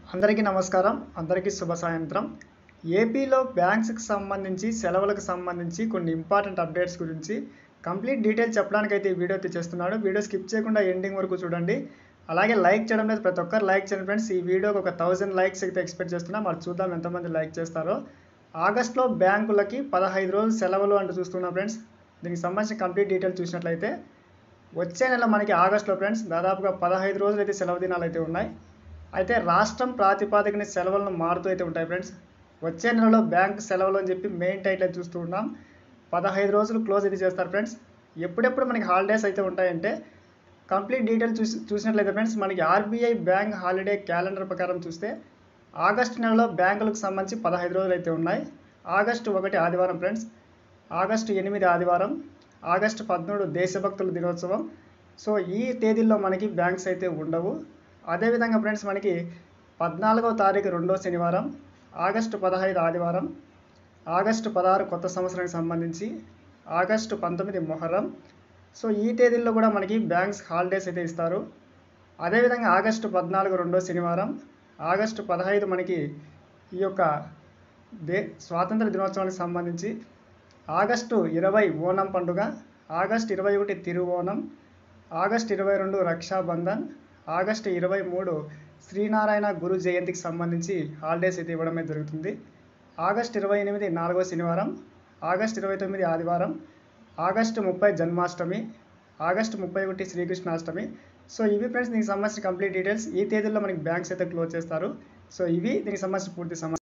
అందరికీ నమస్కారం. అందరికీ శుభ సాయంత్రం. ఏపీలో బ్యాంక్స్‌కి సంబంధించి, సెలవులకు సంబంధించి కొన్ని ఇంపార్టెంట్ అప్డేట్స్ గురించి కంప్లీట్ డీటెయిల్స్ చెప్పడానికైతే ఈ వీడియో అయితే చేస్తున్నాను. వీడియో స్కిప్ చేయకుండా ఎండింగ్ వరకు చూడండి. అలాగే లైక్ చేయడం లేదు, ప్రతి ఒక్కరు లైక్ చేయండి ఫ్రెండ్స్. ఈ వీడియోకి ఒక 1000 లైక్స్ అయితే ఎక్స్‌పెక్ట్ చేస్తున్నా. మరి చూద్దాం ఎంతమంది లైక్ చేస్తారో. ఆగస్టులో బ్యాంకులకి 15 రోజులు సెలవులు అంటూ చూస్తున్నాం ఫ్రెండ్స్. దీనికి సంబంధించిన కంప్లీట్ డీటెయిల్స్ చూసినట్లయితే వచ్చే నెల మనకి ఆగస్టులో ఫ్రెండ్స్ దాదాపుగా 15 రోజులు అయితే సెలవు దినాలు అయితే ఉన్నాయి. అయితే రాష్ట్రం ప్రాతిపాదికన సెలవులను మారుతూ అయితే ఉంటాయి ఫ్రెండ్స్. వచ్చే నెలలో బ్యాంక్ సెలవులు అని చెప్పి మెయిన్ టైటిల్ చూస్తూ ఉన్నాం. 15 రోజులు క్లోజ్ అయితే చేస్తారు ఫ్రెండ్స్. ఎప్పుడెప్పుడు మనకి హాలిడేస్ అయితే ఉంటాయంటే కంప్లీట్ డీటెయిల్ చూసినట్లయితే ఫ్రెండ్స్ మనకి ఆర్బీఐ బ్యాంక్ హాలిడే క్యాలెండర్ ప్రకారం చూస్తే ఆగస్టు నెలలో బ్యాంకులకు సంబంధించి 15 రోజులు అయితే ఉన్నాయి. ఆగస్టు 1 ఆదివారం ఫ్రెండ్స్, ఆగస్టు 8 ఆదివారం, ఆగస్టు 13 దేశభక్తుల దినోత్సవం. సో ఈ తేదీల్లో మనకి బ్యాంక్స్ అయితే ఉండవు. అదేవిధంగా ఫ్రెండ్స్ మనకి 14వ తారీఖు రెండో శనివారం, ఆగస్టు 15 ఆదివారం, ఆగస్టు 16 కొత్త సంవత్సరానికి సంబంధించి, ఆగస్టు 19 మొహర్రం. సో ఈ తేదీల్లో కూడా మనకి బ్యాంక్స్ హాలిడేస్ అయితే ఇస్తారు. అదేవిధంగా ఆగస్టు 14 రెండో శనివారం, ఆగస్టు 15 మనకి ఈ యొక్క స్వాతంత్ర దినోత్సవానికి సంబంధించి, ఆగస్టు 20 ఓనం పండుగ, August 21 Thiruvonam, August 22 Rakshabandhan, August 23 Sree Narayana Guru జయంతికి సంబంధించి హాలిడేస్ అయితే ఇవ్వడం జరుగుతుంది. ఆగస్టు 28 నాలుగో శనివారం, ఆగస్టు 29 ఆదివారం, August 30 Janmashtami, August 31 Srikrishnashtami. So ఇవి ఫ్రెండ్స్ దీనికి సంబంధించిన కంప్లీట్ డీటెయిల్స్. ఈ తేదీల్లో మనకి బ్యాంక్స్ అయితే క్లోజ్ చేస్తారు. సో ఇవి దీనికి సంబంధించిన పూర్తి సమాచారం.